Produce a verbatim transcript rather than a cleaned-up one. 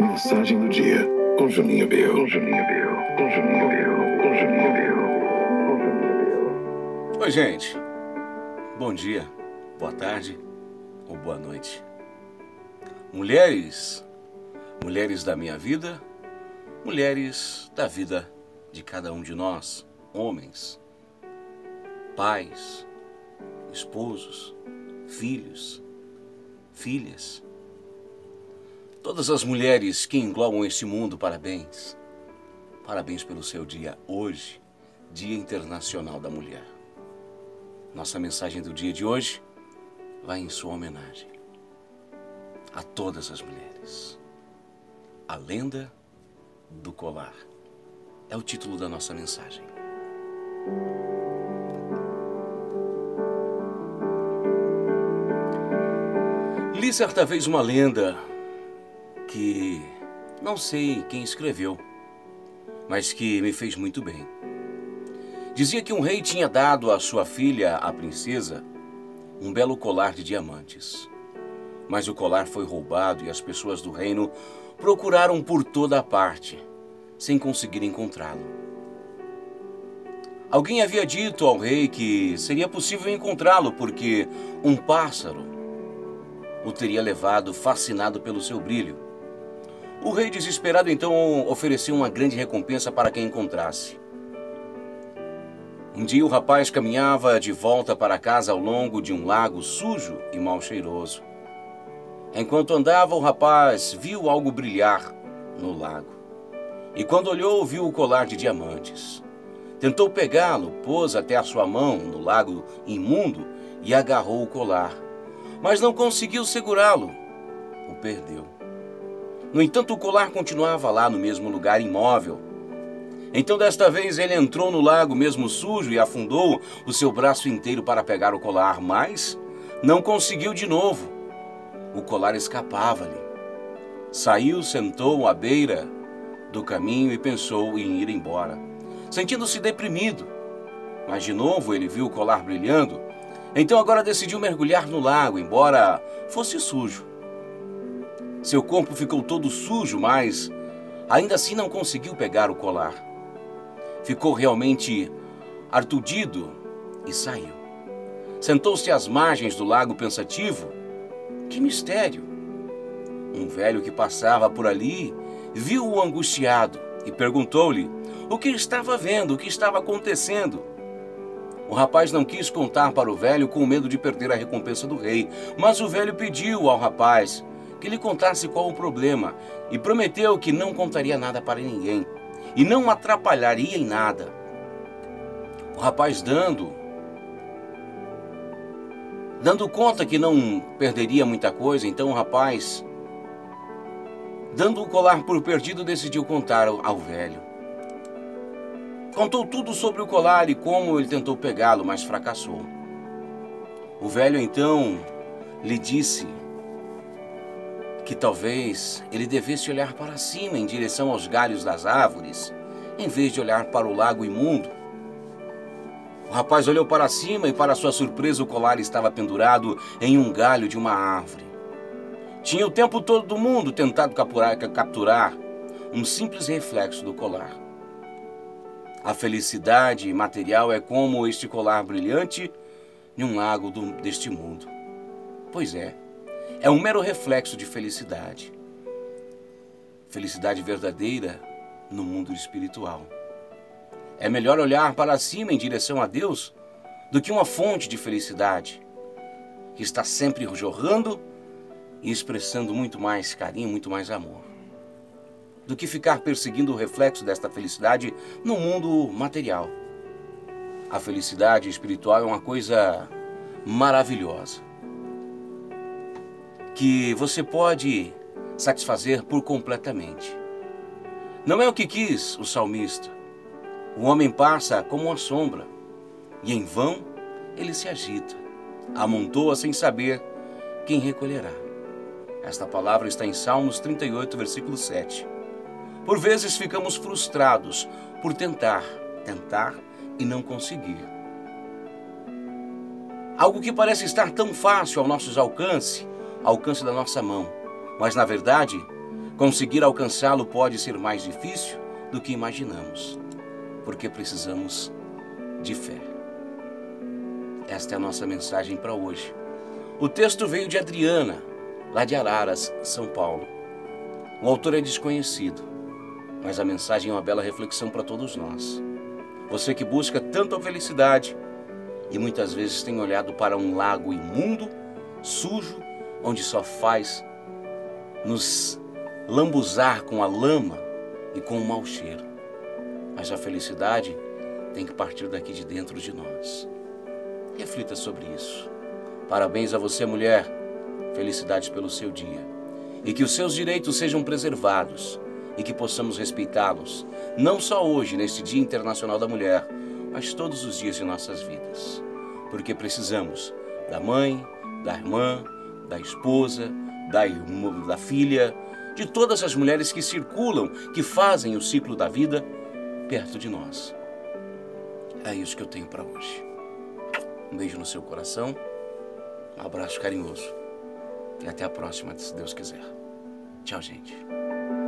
Mensagem do dia com Juninho Biel, com Juninho Biel, com Juninho Biel, com Juninho Biel, com Juninho Biel. Oi, gente. Bom dia, boa tarde ou boa noite. Mulheres, mulheres da minha vida, mulheres da vida de cada um de nós, homens, pais, esposos, filhos, filhas. Todas as mulheres que englobam este mundo, parabéns. Parabéns pelo seu dia hoje, Dia Internacional da Mulher. Nossa mensagem do dia de hoje vai em sua homenagem a todas as mulheres. A lenda do colar é o título da nossa mensagem. Li certa vez uma lenda que não sei quem escreveu, mas que me fez muito bem. Dizia que um rei tinha dado à sua filha, a princesa, um belo colar de diamantes. Mas o colar foi roubado e as pessoas do reino procuraram por toda a parte, sem conseguir encontrá-lo. Alguém havia dito ao rei que seria possível encontrá-lo porque um pássaro o teria levado fascinado pelo seu brilho. O rei, desesperado, então ofereceu uma grande recompensa para quem encontrasse. Um dia o rapaz caminhava de volta para casa ao longo de um lago sujo e mal cheiroso. Enquanto andava, o rapaz viu algo brilhar no lago. E quando olhou, viu o colar de diamantes. Tentou pegá-lo, pôs até a sua mão no lago imundo e agarrou o colar. Mas não conseguiu segurá-lo. O perdeu. No entanto, o colar continuava lá no mesmo lugar, imóvel. Então, desta vez, ele entrou no lago mesmo sujo e afundou o seu braço inteiro para pegar o colar, mas não conseguiu de novo. O colar escapava-lhe. Saiu, sentou à beira do caminho e pensou em ir embora, sentindo-se deprimido. Mas de novo ele viu o colar brilhando. Então agora decidiu mergulhar no lago, embora fosse sujo. Seu corpo ficou todo sujo, mas ainda assim não conseguiu pegar o colar. Ficou realmente aturdido e saiu. Sentou-se às margens do lago pensativo. Que mistério! Um velho que passava por ali viu-o angustiado e perguntou-lhe o que estava vendo, o que estava acontecendo. O rapaz não quis contar para o velho com medo de perder a recompensa do rei, mas o velho pediu ao rapaz que lhe contasse qual o problema e prometeu que não contaria nada para ninguém e não atrapalharia em nada. O rapaz dando, dando conta que não perderia muita coisa, então o rapaz, dando o colar por perdido, decidiu contar ao, ao velho. Contou tudo sobre o colar e como ele tentou pegá-lo, mas fracassou. O velho então lhe disse que talvez ele devesse olhar para cima em direção aos galhos das árvores, em vez de olhar para o lago imundo. O rapaz olhou para cima e, para sua surpresa, o colar estava pendurado em um galho de uma árvore. Tinha o tempo todo do mundo tentado capturar, capturar um simples reflexo do colar. A felicidade material é como este colar brilhante em um lago do, deste mundo. Pois é. É um mero reflexo de felicidade. Felicidade verdadeira no mundo espiritual. É melhor olhar para cima em direção a Deus do que uma fonte de felicidade que está sempre jorrando e expressando muito mais carinho, muito mais amor, do que ficar perseguindo o reflexo desta felicidade no mundo material. A felicidade espiritual é uma coisa maravilhosa, que você pode satisfazer por completamente. Não é o que quis o salmista. O homem passa como uma sombra, e em vão ele se agita, amontoa sem saber quem recolherá. Esta palavra está em Salmos trinta e oito, versículo sete. Por vezes ficamos frustrados por tentar, tentar e não conseguir. Algo que parece estar tão fácil ao nosso alcance, ao alcance da nossa mão, mas na verdade Conseguir alcançá-lo pode ser mais difícil do que imaginamos, porque precisamos de fé. Esta é a nossa mensagem para hoje. O texto veio de Adriana, lá de Araras, São Paulo. O autor é desconhecido, mas a mensagem é uma bela reflexão para todos nós. Você que busca tanto a felicidade e muitas vezes tem olhado para um lago imundo, sujo, onde só faz nos lambuzar com a lama e com o mau cheiro. Mas a felicidade tem que partir daqui de dentro de nós. Reflita sobre isso. Parabéns a você, mulher. Felicidades pelo seu dia. E que os seus direitos sejam preservados e que possamos respeitá-los, não só hoje, neste Dia Internacional da Mulher, mas todos os dias de nossas vidas. Porque precisamos da mãe, da irmã, da esposa, da, irmã, da filha, de todas as mulheres que circulam, que fazem o ciclo da vida perto de nós. É isso que eu tenho para hoje. Um beijo no seu coração, um abraço carinhoso e até a próxima, se Deus quiser. Tchau, gente.